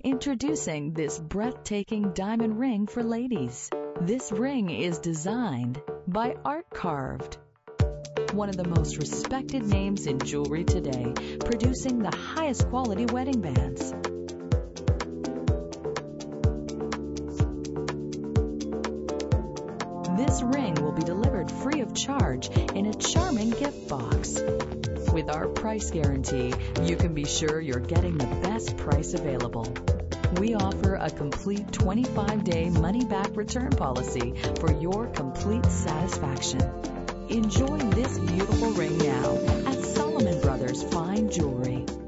Introducing this breathtaking diamond ring for ladies. This ring is designed by Art Carved, one of the most respected names in jewelry today, producing the highest quality wedding bands. This ring will be delivered free of charge in a charming gift box. With our price guarantee, you can be sure you're getting the best price available. We offer a complete 25-day money-back return policy for your complete satisfaction. Enjoy this beautiful ring now at Solomon Brothers Fine Jewelry.